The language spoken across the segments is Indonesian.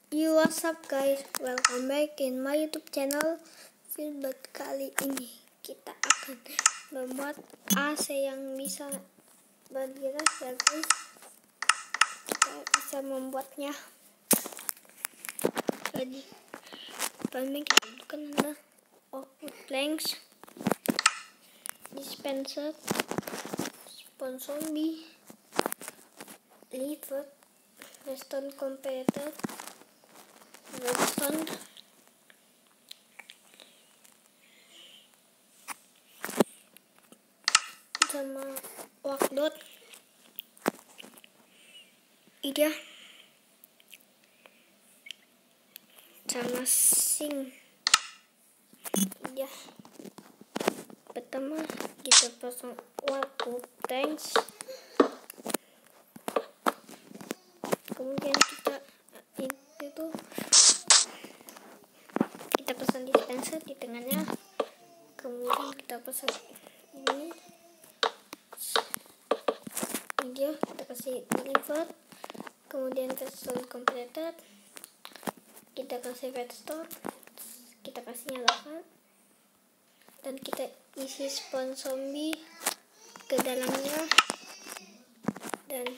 What's up guys, welcome back in my YouTube channel. Filbert, kali ini kita akan membuat AC yang bisa bergerak ya guys. Kita bisa membuatnya. Jadi pertama kita butuhkan adalah output planks, dispenser, spawn zombie, lever, redstone completed, redstone, sama workdot, iya, sama sink. Iya, pertama kita pasang output tanks, kemudian kita pasang dispenser di tengahnya, kemudian kita pasang ini dia, kita kasih lever, kemudian redstone completed, kita kasih redstone, kita kasih nyalakan, dan kita isi spawn zombie ke dalamnya, dan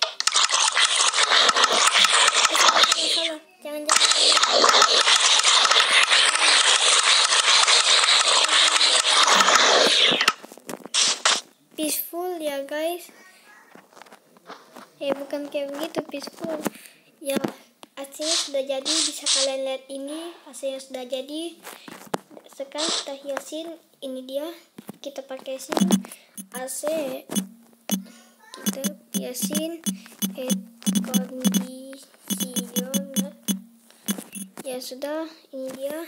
jangan peaceful ya guys. Bukan kayak begitu peaceful ya. AC-nya sudah jadi, bisa kalian lihat ini AC-nya sudah jadi. Sekarang kita hiasin, ini dia, kita pakai sini AC, kita hiasin conditioner. Ya sudah, ini dia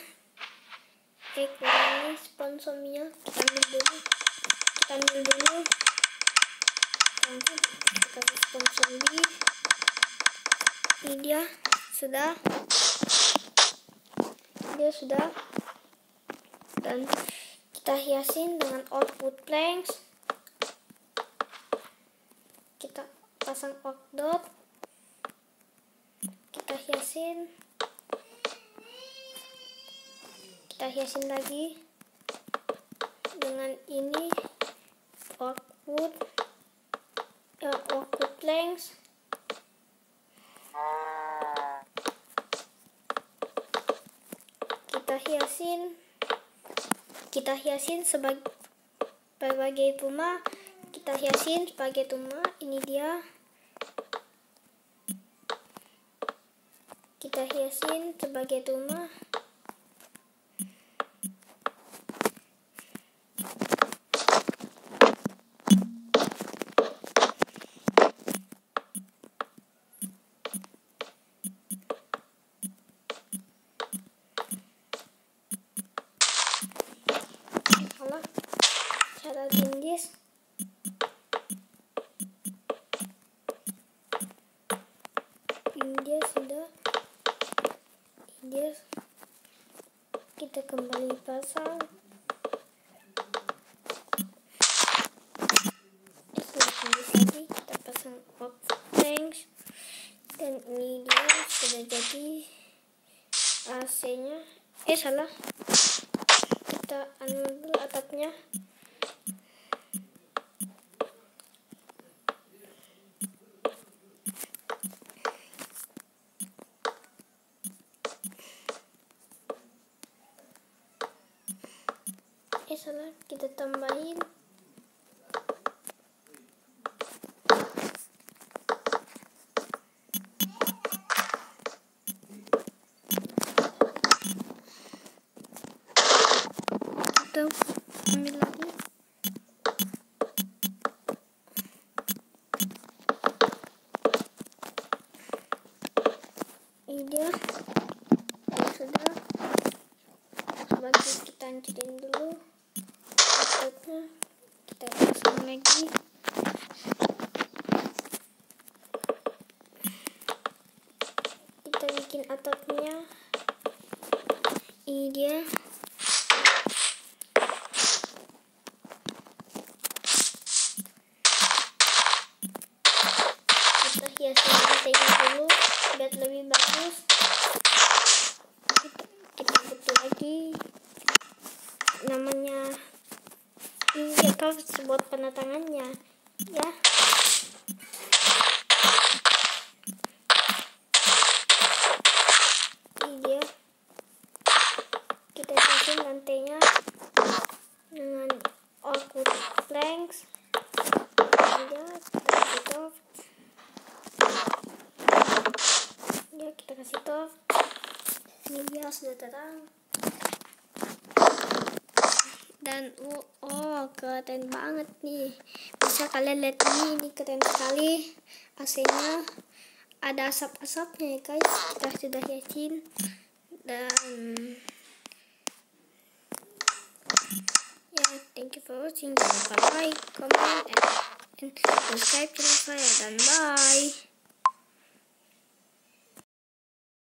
ini sponsornya. Kita ambil dulu kita kasih sponsor zombie. Ini dia sudah, dan kita hiasin dengan output planks. Kita pasang workdot, kita hiasin lagi dengan ini output planks. Kita hiasin sebagai rumah. Kita hiasin sebagai rumah. Ini dia. Kita hiasin sebagai rumah. Cara tindis, kita kembali pasang. Lagi kita pasang output tanks, dan ini dia sudah jadi AC-nya. Salah, kita ambil atapnya. Salah, kita tambahin. Kita ambil lagi. Ini dia sudah. Bagi kita hancurin dulu. Kita pasang lagi. Kita bikin atapnya. Ini dia. Kita hiasin lantainya dulu biar lebih bagus. atau buat penetangannya ya. Ini dia, kita susun lantainya dengan output planks. Ini dia, kita kasih top ya, kita kasih top. Ini dia sudah terang dan keren banget nih, bisa kalian lihat ini keren sekali. AC-nya ada asap-asapnya ya guys, kita sudah yakin. Dan ya, thank you for watching, jangan lupa like, comment, and subscribe channel saya, dan bye.